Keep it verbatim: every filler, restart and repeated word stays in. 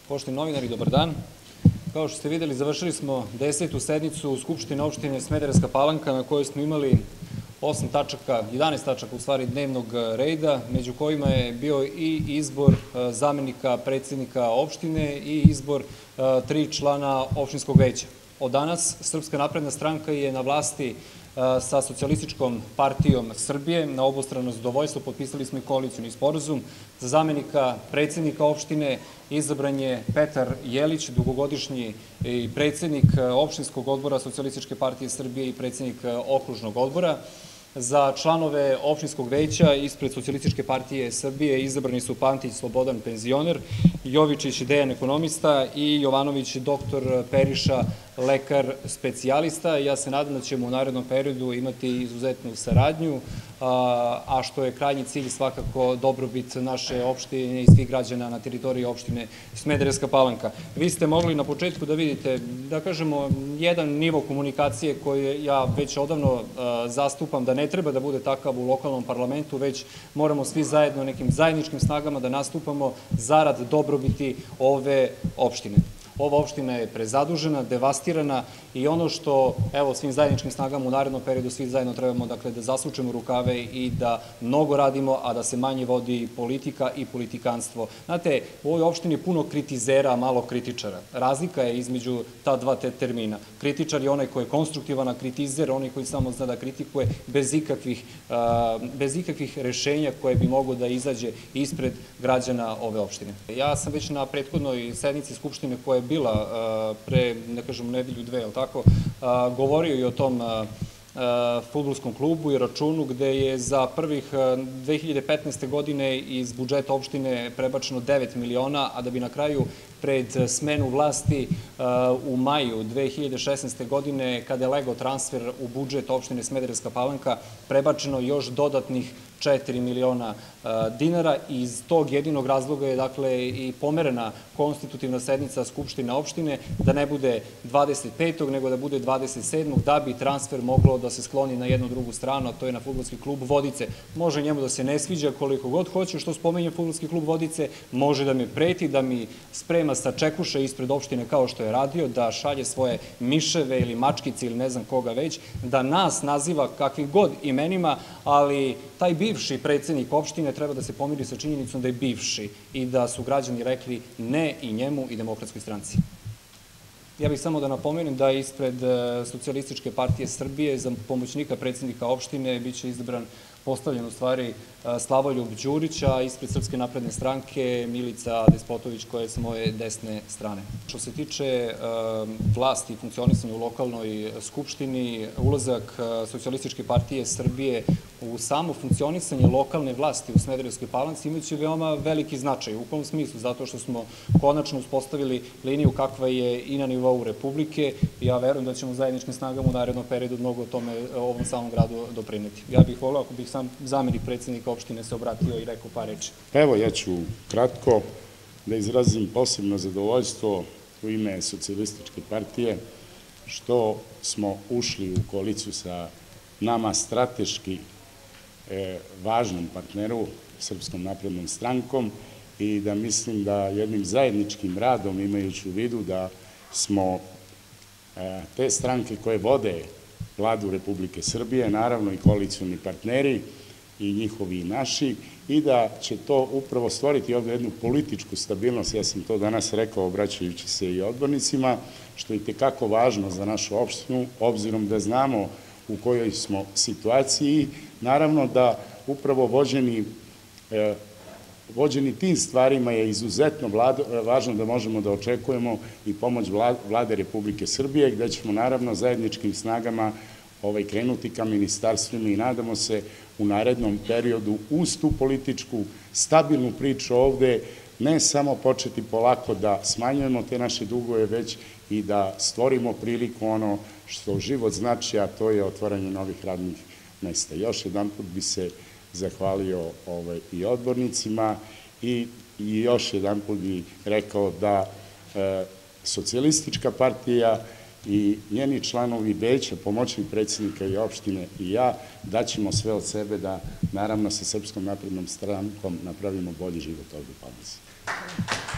Poštovani novinari, dobar dan. Kao što ste videli, završili smo desetu sednicu Skupštine opštine Smederevska Palanka, na kojoj smo imali osam tačaka, jedanaest tačaka u stvari dnevnog reda, među kojima je bio i izbor zamenika predsednika opštine i izbor tri člana opštinskog veća. Od danas Srpska napredna stranka je na vlasti sa Socijalističkom partijom Srbije. Na obostrano zadovoljstvo potpisali smo i koalicioni sporazum. Za zamenika predsednika opštine izabran je Petar Jelić, dugogodišnji predsednik opštinskog odbora Socijalističke partije Srbije i predsednik okružnog odbora. Za članove opštinskog veća ispred Socijalističke partije Srbije izabrani su Pantić Slobodan, penzioner, Jovičić Dejan, ekonomista i Jovanović doktor Periša, lekar specijalista. Ja se nadam da ćemo u narednom periodu imati izuzetnu saradnju, a što je krajnji cilj svakako dobrobit naše opštine i svih građana na teritoriji opštine Smederevska Palanka. Vi ste mogli na početku da vidite, da kažemo, jedan nivo komunikacije koji ja već odavno zastupam, da ne treba da bude takav u lokalnom parlamentu, već moramo svi zajedno nekim zajedničkim snagama da nastupamo zarad dobrobiti ove opštine. Ova opština je prezadužena, devastirana i ono što, evo, svim zajedničkim snagama u narednom periodu svi zajedno trebamo, dakle, da zasučemo rukave i da mnogo radimo, a da se manje vodi politika i politikanstvo. Znate, u ovoj opštini je puno kritizera, a malo kritičara. Razlika je između ta dva termina. Kritičar je onaj koji je konstruktivan, a kritizer onaj koji samo zna da kritikuje bez ikakvih, bez ikakvih rešenja koje bi moglo da izađe ispred građana ove opštine. Ja sam već na prethodnoj sednici Skupštine koja je bila pre, ne kažem, nedelju dve, ali tako, govorio i o tom fudbalskom klubu i računu gde je za prvih dve hiljade petnaeste. godine iz budžeta opštine prebačeno devet miliona, a da bi na kraju pred smenu vlasti u maju dve hiljade šesnaeste. godine, kada je legao transfer u budžet opštine Smederevska Palanka, prebačeno još dodatnih četiri miliona dinara. Iz tog jedinog razloga je, dakle, i pomerena konstitutivna sednica Skupštine opštine, da ne bude dvadeset petog nego da bude dvadeset sedmog da bi transfer moglo da se skloni na jednu drugu stranu, a to je na fudbalski klub Vodice. Može njemu da se ne sviđa koliko god hoće što spomenje fudbalski klub Vodice, može da mi preti, da mi sprema sačekuše ispred opštine kao što je radio, da šalje svoje miševe ili mačkice ili ne znam koga već, da nas naziva kakvim god imenima, ali taj bivši predsednik opštine treba da se pomiri sa činjenicom da je bivši i da su građani rekli ne i njemu i Demokratskoj stranci. Ja bih samo da napomenem da ispred Socijalističke partije Srbije za pomoćnika predsednika opštine biće izabran, postavljen u stvari, Slavoljub Đurić, a ispred Srpske napredne stranke Milica Despotović, koja je sa moje desne strane. Što se tiče vlasti i funkcionisanja u lokalnoj skupštini, ulazak Socijalističke partije Srbije u samo funkcionisanje lokalne vlasti u Smederevskoj Palanci imaće veoma veliki značaj. U kom smislu? Zato što smo konačno uspostavili liniju kakva je i na nivou Republike. Ja verujem da ćemo zajedničkim snagama u narednom periodu mnogo o tome ovom samom gradu doprineti. Ja bih voleo ako bih sam zamenik predsednika opštine se obratio i rekao par reči. Evo, ja ću kratko da izrazim posebno zadovoljstvo u ime Socijalističke partije što smo ušli u koaliciju sa nama strateški važnom partneru, Srpskom naprednom strankom, i da mislim da jednim zajedničkim radom, imajući u vidu da smo te stranke koje vode Vladu Republike Srbije, naravno i koalicioni partneri, i njihovi i naši, i da će to upravo stvoriti ovdje jednu političku stabilnost. Ja sam to danas rekao obraćajući se i odbornicima, što je itekako važno za našu opštinu, obzirom da znamo u kojoj smo situaciji. Naravno da upravo vođeni, vođeni tim stvarima je izuzetno važno da možemo da očekujemo i pomoć Vlade Republike Srbije, gde ćemo naravno zajedničkim snagama krenuti ka ministarstvima i nadamo se u narednom periodu uz tu političku stabilnu priču ovde ne samo početi polako da smanjujemo te naše dugove, već i da stvorimo priliku ono što život znači, a to je otvaranje novih radnih mesta. Još jedan put bi se zahvalio i odbornicima i još jedan put bi rekao da Socijalistička partija i njeni članovi veća, pomoćnik predsednika i opštine i ja daćemo sve od sebe da naravno sa Srpskom naprednom strankom napravimo bolji život ovde u Palanci.